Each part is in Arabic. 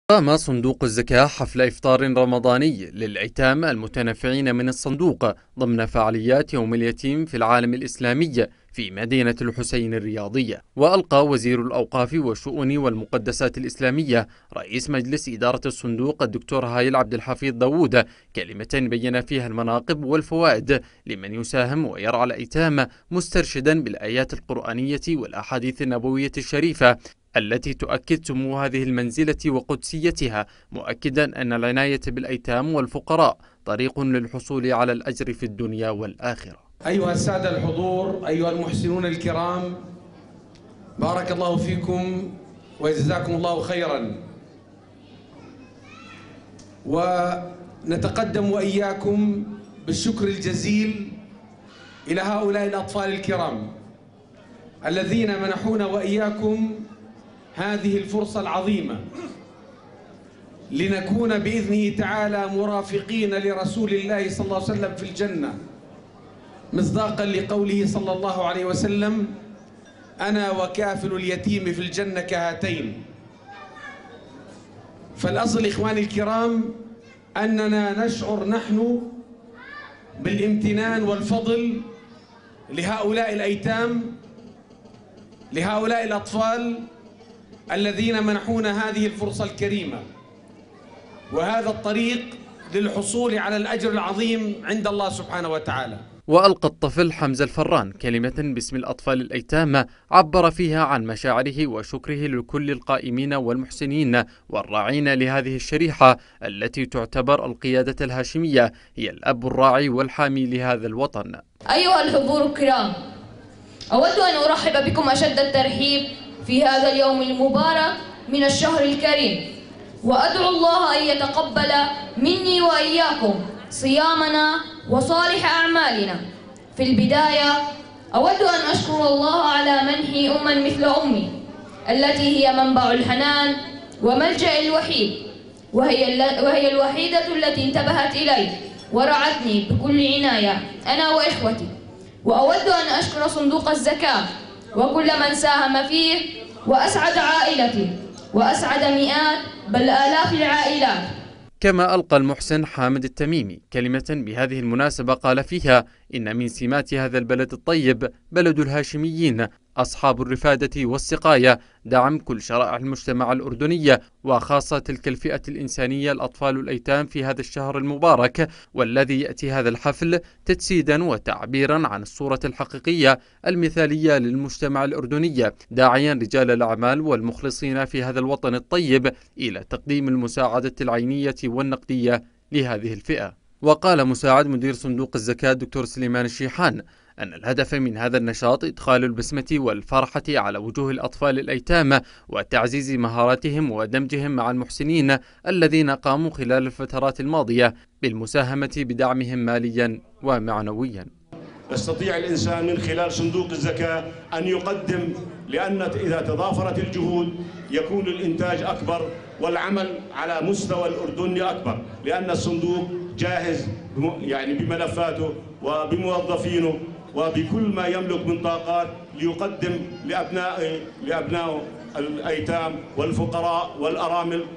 قام صندوق الزكاة حفل إفطار رمضاني للأيتام المتنفعين من الصندوق ضمن فعاليات يوم اليتيم في العالم الإسلامي في مدينة الحسين الرياضية. وألقى وزير الأوقاف والشؤون والمقدسات الإسلامية رئيس مجلس إدارة الصندوق الدكتور هايل عبد الحفيظ داوود كلمة بين فيها المناقب والفوائد لمن يساهم ويرعى الأيتام، مسترشدا بالآيات القرآنية والأحاديث النبوية الشريفة التي تؤكد سمو هذه المنزلة وقدسيتها، مؤكدا أن العناية بالأيتام والفقراء طريق للحصول على الأجر في الدنيا والآخرة. أيها السادة الحضور، أيها المحسنون الكرام، بارك الله فيكم وجزاكم الله خيرا. ونتقدم وإياكم بالشكر الجزيل إلى هؤلاء الأطفال الكرام الذين منحونا وإياكم هذه الفرصة العظيمة لنكون بإذنه تعالى مرافقين لرسول الله صلى الله عليه وسلم في الجنة، مصداقا لقوله صلى الله عليه وسلم: أنا وكافل اليتيم في الجنة كهاتين. فالأصل إخواني الكرام أننا نشعر نحن بالامتنان والفضل لهؤلاء الأيتام، لهؤلاء الأطفال الذين منحونا هذه الفرصة الكريمة وهذا الطريق للحصول على الأجر العظيم عند الله سبحانه وتعالى. وألقى الطفل حمزة الفران كلمة باسم الأطفال الأيتام عبر فيها عن مشاعره وشكره لكل القائمين والمحسنين والراعين لهذه الشريحة التي تعتبر القيادة الهاشمية هي الأب الراعي والحامي لهذا الوطن. أيها الحضور الكرام، أود أن أرحب بكم أشد الترحيب في هذا اليوم المبارك من الشهر الكريم، وأدعو الله أن يتقبل مني وإياكم صيامنا وصالح أعمالنا. في البداية أود أن أشكر الله على منحي أما مثل أمي التي هي منبع الحنان وملجأ الوحيد، وهي الوحيدة التي انتبهت إلي ورعتني بكل عناية أنا وإخوتي. وأود أن أشكر صندوق الزكاة وكل من ساهم فيه وأسعد عائلتي وأسعد مئات بل آلاف العائلات. كما ألقى المحسن حامد التميمي كلمة بهذه المناسبة قال فيها: إن من سمات هذا البلد الطيب بلد الهاشميين أصحاب الرفادة والسقاية، دعم كل شرائح المجتمع الأردني وخاصة تلك الفئة الإنسانية الأطفال الأيتام في هذا الشهر المبارك، والذي يأتي هذا الحفل تجسيدا وتعبيرا عن الصورة الحقيقية المثالية للمجتمع الأردني، داعيا رجال الأعمال والمخلصين في هذا الوطن الطيب إلى تقديم المساعدة العينية والنقدية لهذه الفئة. وقال مساعد مدير صندوق الزكاة دكتور سليمان الشيحان أن الهدف من هذا النشاط إدخال البسمة والفرحة على وجوه الأطفال الأيتام وتعزيز مهاراتهم ودمجهم مع المحسنين الذين قاموا خلال الفترات الماضية بالمساهمة بدعمهم ماليا ومعنويا. يستطيع الإنسان من خلال صندوق الزكاة أن يقدم، لأن إذا تضافرت الجهود يكون الإنتاج أكبر والعمل على مستوى الأردن أكبر، لأن الصندوق جاهز يعني بملفاته وبموظفينه وبكل ما يملك من طاقات ليقدم لأبنائه الأيتام والفقراء والأرامل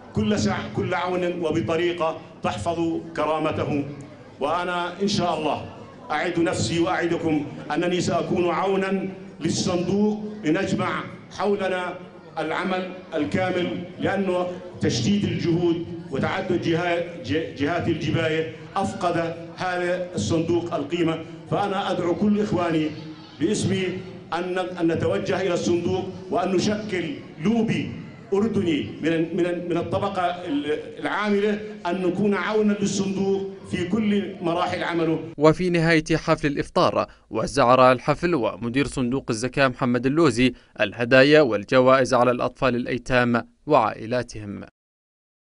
كل عون وبطريقة تحفظ كرامتهم. وأنا إن شاء الله أعد نفسي وأعدكم أنني سأكون عونا للصندوق لنجمع حولنا العمل الكامل، لأنه تشتيت الجهود وتعدد جهات الجباية أفقد هذا الصندوق القيمة. فأنا أدعو كل إخواني باسمي أن نتوجه إلى الصندوق وأن نشكل لوبي أردني من الطبقة العاملة، أن نكون عونا للصندوق في كل مراحل عمله. وفي نهاية حفل الإفطار وزع راعي الحفل ومدير صندوق الزكاة محمد اللوزي الهدايا والجوائز على الأطفال الأيتام وعائلاتهم.